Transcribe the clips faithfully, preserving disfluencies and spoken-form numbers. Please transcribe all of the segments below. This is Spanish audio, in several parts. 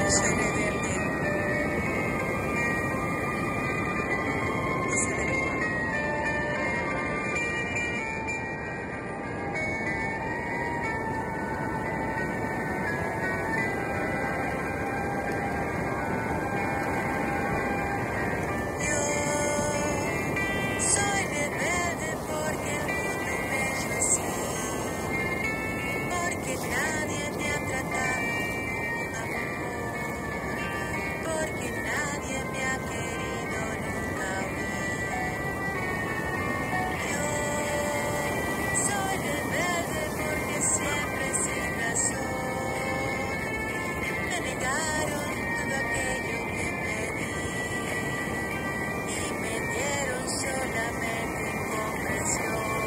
Soy rebelde hacia la vida. Yo soy rebelde porque el mundo me es así, porque nadie me ha tratado con amor, porque nadie me ha querido nunca a mí. Yo soy rebelde porque siempre sin razón me negaron todo aquello que pedí y me dieron solamente incomprensión.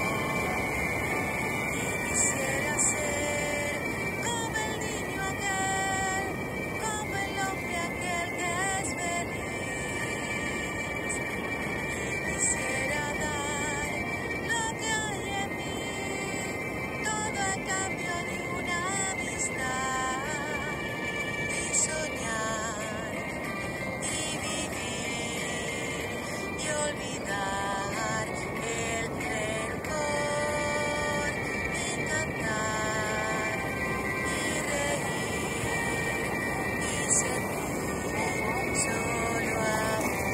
Y quisiera ser como el niño aquel, como el hombre aquel que es feliz. Y quisiera dar lo que hay en mí, todo a cambio de una amistad. Y soñar, y vivir, y olvidar el rencor, y cantar, y reír, y sentir solo amor.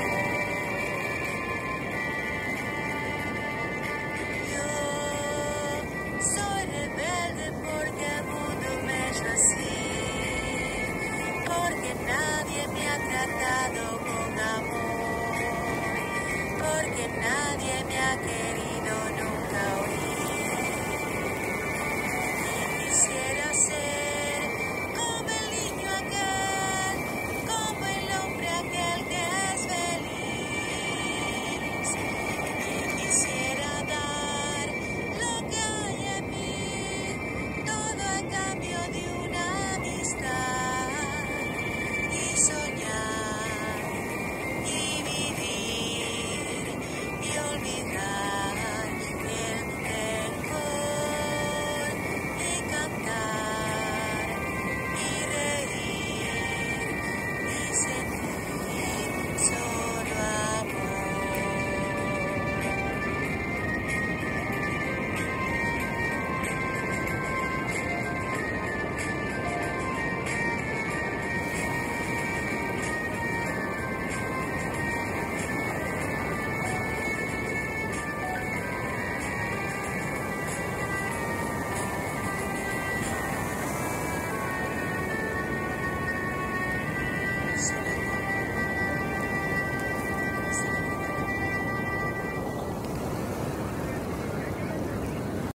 Yo soy rebelde porque el mundo me es así, porque nadie me ha tratado con amor, porque nadie me ha querido.